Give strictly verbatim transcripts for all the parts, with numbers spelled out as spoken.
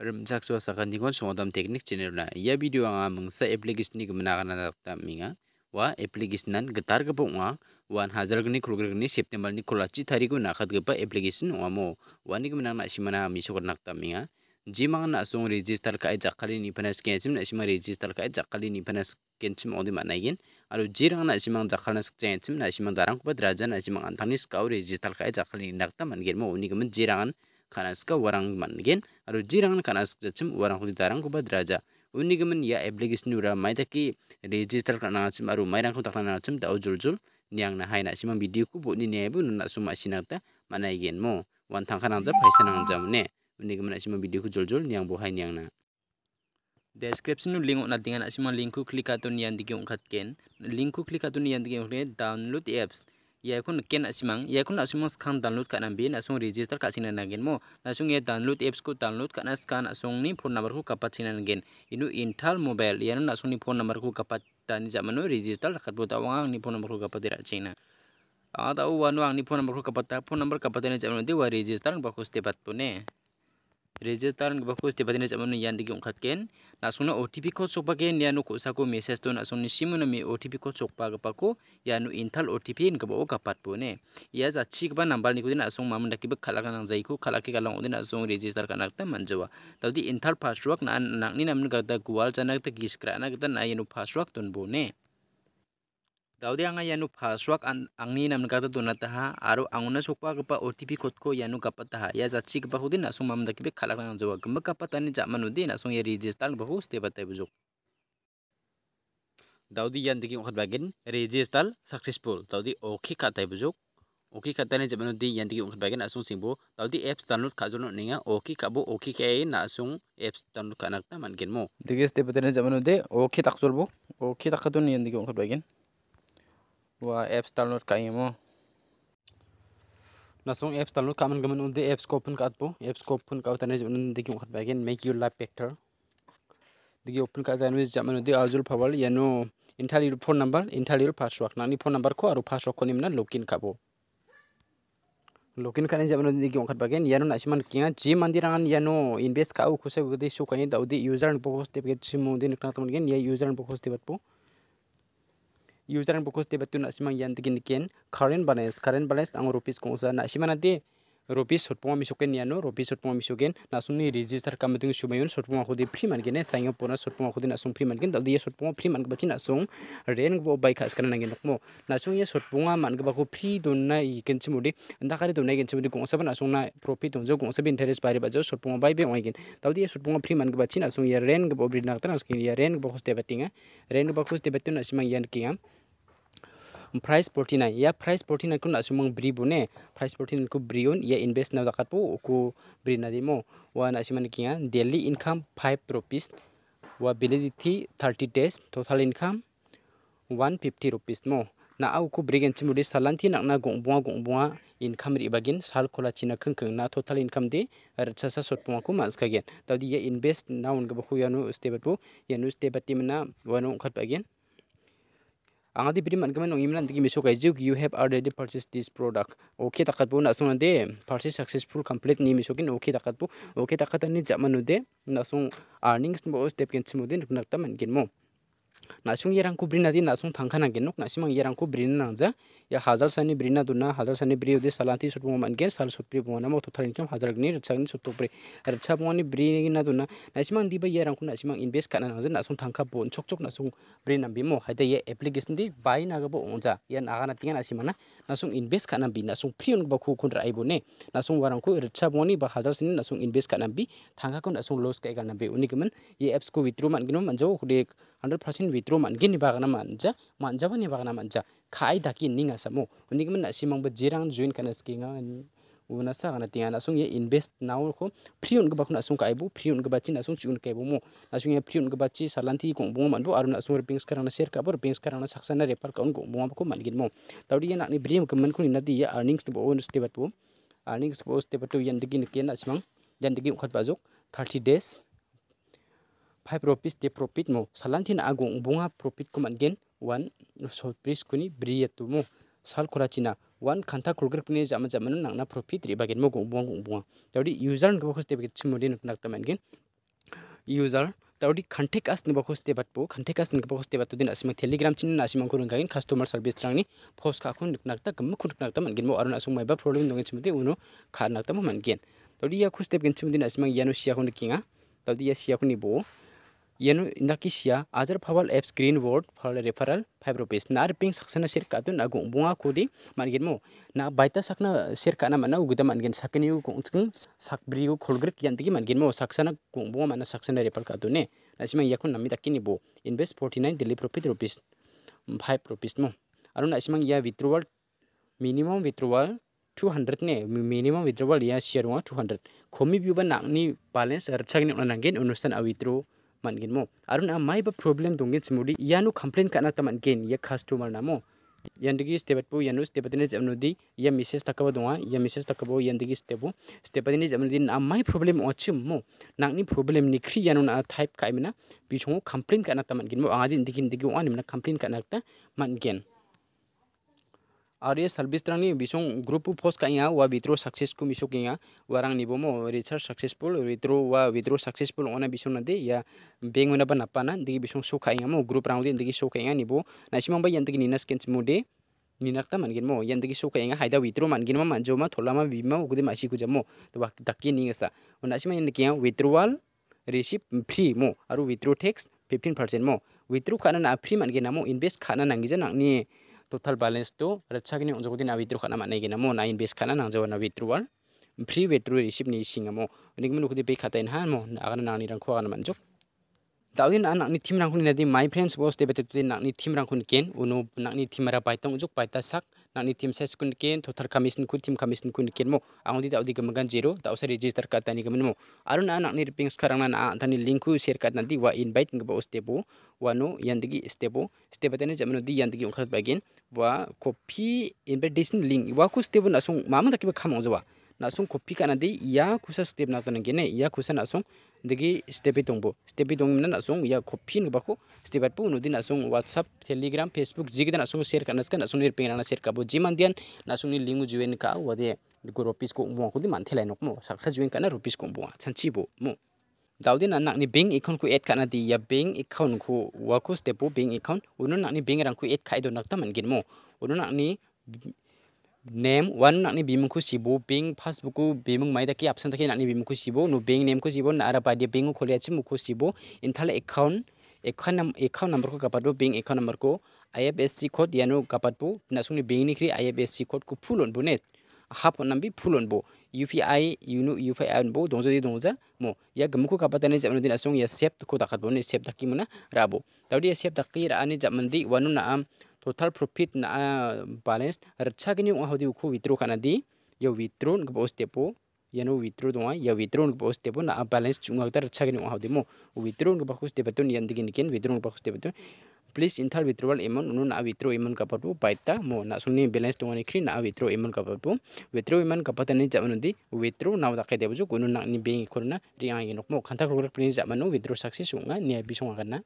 Remjak so sakan nikon songodam teknik channel na ia video anga mengsa application ni gmana kana dakta minga wa application nan getar gebo ong wan hajar gni kroger gni September ni kolachi tariku nakat geba application ong mo wani gmana na simana misok nakta minga jimang na song register ka jakali ni panas kenchim na sima register ka jakali ni panas kenchim odi manayin aru jirang na simang jakalna kenchim na simang darang ko draja na simang antanis ka register ka jakali ni nakta mangen mo uni gmen jirangan kanaska warang mangen aru jirang kanas jachim warang khudi darang ko badraja uni gemen ya application ura maitaki register kana chim aru mairang ko takna chim da ujuljul niang na haina simang video ku bo ni nebu na suma sinakta manai gen mo wan thangkha nang ja paisa nang jam ne uni gemen simang video ku juljul niang bo hai niang na description nu link na dingan simang link ku click aton nian digi ongkhat ken link ku click aton nian digi ongkhat download apps ya kun ken asimang ya kun asimang skan download ka nambi na song register ka sina nagen mo na song ya download apps ko download ka na scan asong ni phone number ko kapat sina nagen inu intal mobile ya na song ni phone number ko kapat tani jamano register rakat bo tawang ni phone number ko kapat dira china a ta u wanu ang ni phone number ko kapat ta phone number kapat ni jamano de wa register ba ko step pat ne register ba ko step pat ni jamano yan digi ongkhat ken na song na otp ko sok ba gen ya nu ko sa ko message to na song ni simu na mi otp ko sok pa ga pa ko ya nu intal otp in ga bo kapat po ne ya za chik ba number ni ko din asong mam daki ba khala kan jai ko khala ki galang din asong register kan ta manjawa tawdi intal password na nak ni nam ga da gwal chanak ta giskra na ga na yenu password ton bo ne tawdi anga yanu password an angni nam ga ta dona ta ha aru anguna sokpa ga pa otp code ko yanu kapat ta ha ya za chik ba hudin asong mam daki ba khala kan jawa gamba kapat ani jamanu din asong ya register ba ho step ta bujok Daudi yan digi ongkhat bagin register successful Daudi okay ka tai bujok okay ka tane jamano di yan digi ongkhat bagin asung singbo Daudi apps download ka jono ninga okay ka bo okay ka na asung apps download ka nakta mangen mo digi step tane jamano de okay tak solbo okay tak kadon yan digi ongkhat bagin wa apps download ka mo nasung apps download ka man gaman unde apps ko open ka atbo apps ko open ka tane jamano digi ongkhat bagin make your life better digi open ka tane jamano de azul phawal yano intalir phone number intalir password nani phone number ko aru password ko nimna login kabo login kane jamano digi ongkhat bagen yano nasiman kinga ji mandirangan yano invest ka u khuse gode su kain daudi user and box te get simu din kana tamun gen ya user and box te batpo user and box te batu nasiman yan digi niken current balance current balance ang rupees ko sa nasimana de rupees sotponga misoken yano rupees sotponga misoken nasuni register kamuting sumayon sotponga khodi free man gene sainga pona sotponga khodi nasung free man gen daldi sotponga free man bachi nasung ren bo bai khas kana ngen nakmo nasung ye sotponga man ga ko free donna i kenchimudi ndakari donna kenchimudi gongsa ba nasung na profit donjo gongsa bin interest pare bajo sotponga bai be oi gen daldi sotponga free man ga bachi nasung ye ren ga bo bri nakta naskin ye ren bo khoste batinga ren bo khoste batu nasimang yan kinga price forty-nine ya price forty-nine kun asumang bri bune price forty-nine ku brion ya invest na dakat po ku bri na dimo wa nasiman kinga daily income five rupees wa validity thirty days total income one fifty rupees mo na au ku bri gen chimudi salanti nak na gongbonga gongbonga income ri bagin sal khola china khengkheng na total income de rchasa sotponga ku mas kagen tadi ya invest na un ga khu yanu step po yanu step timna wanu khat bagin angadi bri man gamen ongimna digi miso kai juk you have already purchased this product okay takat bu nasung de purchase successful complete ni misokin okay takat bu okay takat ani jamanu de nasung earnings bo step ken chimudin nakta man gen mo nasung yerang ku brina di nasung thangkhana gen nok nasimang yerang ku brina nangja ya hazar sani brina duna hazar sani bri de salanti sutmo man gen sal sutpri bo na mo total income hazar gni rchagni sutopri rcha boni brina duna nasimang di ba yerang ku nasimang invest kana nangja nasung thangkha bon chok chok nasung brina bimo haida ye application di bai na gabo onja yan agana tinga nasimana nasung invest kana bi nasung free on ba khu kun rai bo ne nasung warang ku rcha boni ba hazar sini nasung invest kana bi thangkha kun nasung loss kai kana be unikman ye apps ko withdraw man gino manjo khude one hundred percent withdraw man gini bagana manja manja bani bagana manja khai daki ninga samo unikman nasimang ba jirang join kana skinga una sa kana tinga nasung ye invest now ko free on ga bakuna nasung kai bu free on ga bachi nasung chun kai bu mo nasung ye free on ga bachi salanti kong bu man bu aruna nasung pings karana share ka bu pings karana saksana refer ka on kong bu ko man gin mo tawdi ye nakni brim kemen kun na di ya earnings bo on step bu earnings bo step tu yan digi niken asmang yan digi ukhat bajok thirty days five rupees de profit mo salanti na agong bunga profit ko man gen one so price kuni briyatu mo sal khorachina one khanta kroger kuni jama jama nang na profit ri bagen mo gong bunga gong bunga tawdi user ngbo khoste be chimodi nak ta man gen user tawdi contact us ni bako step atpo contact us ni bako step atudin asima telegram chin na asima ko rangin customer service trangni post ka khun nakta kam khun nakta man gin mo aruna asung mai ba problem dongin chimde uno kha nakta mo man gen tawdi ya khu step gen chimdin asima yano sia khun kinga tawdi ya sia khuni bo yano indaki sia ajar phawal app screen board phal referral five rupees nar ping saksana share ka tu na gung bunga kodi man gen mo na baita sakna share kana mana ugida man gen sakani gung chung sakbri gu kholgrik yan tigi man gen mo saksana gung bunga mana saksana referral ka tu ne nasima yakun nami takini bo invest forty-nine daily profit rupees five rupees mo arun nasima ya withdrawal minimum withdrawal two hundred ne minimum withdrawal ya share wa two hundred khomi biuba nakni balance archagni onangen অনুষ্ঠান a withdraw man gen mo arun a mai ba problem dongin chmudi yanu complain kana ta man gen ya customer namo yandigi step po yanu step atine jamnudi ya message takaba donga ya message takabo yandigi step step atine jamnudi a mai problem ochim mo nakni problem ni khri yanu na type kaimena bichongo complain kana ta man gen mo angadi indigi indigi wani na complain kana ta man gen Ari service trani bisong group post kaya wa withdraw success ku misok kaya warang ni bomo recharge successful withdraw wa withdraw successful ona bisong nade ya bank mana ba napana digi bisong show kaya mo group round digi show kaya ni bo nasimang ba yan digi ninas ken mode ninakta man gen mo yan digi show kaya haida withdraw man gen ma manjo ma tholama bima ugde masi ku jamo to bak takki ni ngasa ona nasimang yan kaya withdrawal receipt free mo aru withdraw tax fifteen percent mo withdraw kana na free man gen mo invest kana nangija nangni total balance to rachagni onjogodi na withdraw kana manai gena mo na invest kana nangjawa na withdrawal free withdrawal receipt ni singamo nigmen ukudi be khatain ha mo agana nangni rang khwa kana manjok Dawin anak ni tim rangkun nadi my friends was debated to nak ni tim rangkun ken uno nak ni tim mara paitong juk paita sak nak ni tim ses kun ken total commission kun tim commission kun ken mo angdi daudi gamagan zero da usah register ka tani gamen mo arun anak ni ping sekarang na tani link ku share kat nanti wa invite ngba stebo wano yandigi stebo stebo tani jamno di yandigi ungkhat bagen wa copy invitation link wa ku stebo nasung mama takiba khamong jawa nasung copy kana di ya kusa step na tan gene ya kusa nasung degi step itongbo step itong na nasung ya copy ngba ko step at pu no din nasung whatsapp telegram facebook jigda nasung share kana ska nasung nir pengana share ka bo jimandian nasung ni lingu juwen ka wade go rupees ko mo ko di man thelai nok mo saksa juwen kana rupees ko bo chanchi bo mo Daudin anak ni bank account ku add kana di ya bank account ku wa ko step po bank account uno nak ni bank rang ku add khai do nak ta man gin mo uno nak ni name one nak ni bimung ku sibo bank passbook ku bimung mai da ki option taki nak ni bimung ku sibo no bank name ku sibo na ara pa dia bank ku khole achim ku sibo inthala account account nam account number ko kapat bo bank account number ko I F S C code yano kapat bo nasung ni bank ni kri I F S C code ku full on bo net half on nambi full on bo U P I you know U P I on bo dongja di dongja mo ya gemku kapatane jamno din asung ya save ko takat bo ni save taki mana rabo tawdi ya save taki ra ani jamandi wanu na am total profit na balance rachagini wa hodi ku withdraw kana di ya withdraw ngbo stepo yano withdraw donga ya withdraw ngbo stepo na balance chunga ta rachagini wa hodi mo withdraw ngbo ku stepo ton yan digin ken withdraw ngbo ku stepo ton please inthal withdrawal amount unu na withdraw amount kapapu baita mo na suni balance donga ni kri na withdraw amount kapapu withdraw amount kapatani jamanu di withdraw na da kai debu ku unu na ni bank korna ringa gi nok mo khanta krog prin jamanu withdraw success unga ni bisong kana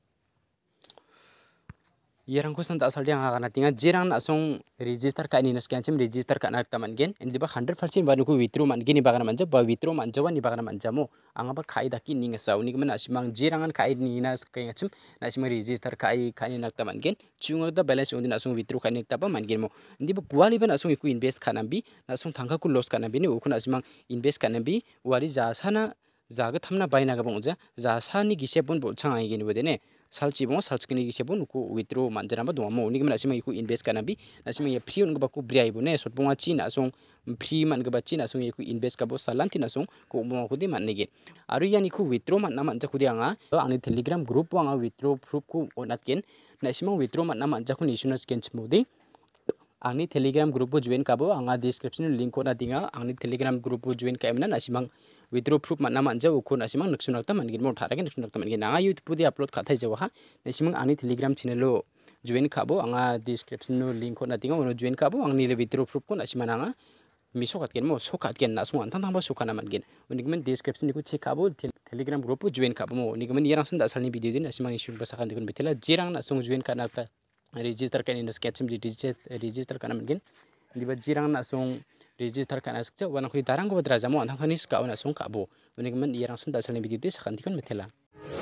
Yerang ko santa asal dia ngakana tinga jirang na song register ka ni nas kancim register ka nak taman gen endi ba one hundred percent banu ku withdraw man gini bagana manja ba withdraw man jawa ni bagana manja mo anga ba khai daki ni ngasa uni gman asimang jirangan khai ni nas kai ngachim na asimang register kai kai nak taman gen chunga da balance undi na song withdraw ka ni taba man gen mo endi ba kuali ba na song ku invest kana bi na song thangka ku loss kana bi ni ukuna asimang invest kana bi wari jasana jaga thamna baina ga bongja jasani gisebon bo changai gini bodene salchi bongo salchkini gisebon ku withdraw manjana ba domo ni gmana sima ku invest kana bi nasima ya free ngba ku bri aibone sot bonga chi na song free man gba chi na song ku invest ka bo salanti na song ku mo ku di man nege aru yani ku withdraw man na man ja ku di anga ani telegram group anga withdraw proof ku onatken nasima withdraw man na man ja ku national scan chmodi ani telegram group bo join ka bo anga description link ko na dinga ani telegram group bo join ka emna nasimang withdraw proof man nama anja ukun asimang naksunak ta mangin mo thara gen naksunak ta mangin anga youtube di upload ka thai jawa ha nasimang ani telegram channel lo join khabo anga description no link ko na tinga ono join khabo angni le withdraw proof ko nasimang anga misokat gen mo sokat gen nasung antang tang ba sokana mangin unigmen description ko check khabo telegram group join khabo mo unigmen yarang san da salni video din nasimang isu basakan dikun betela jirang nasung join kana ta register kan in sketchim register register kana mangin diba jirang nasung register kana skcha wana khri darang ko badra jamo antang khani ska ona song kabo unigmen yarang san da salni video de sakan dikun betela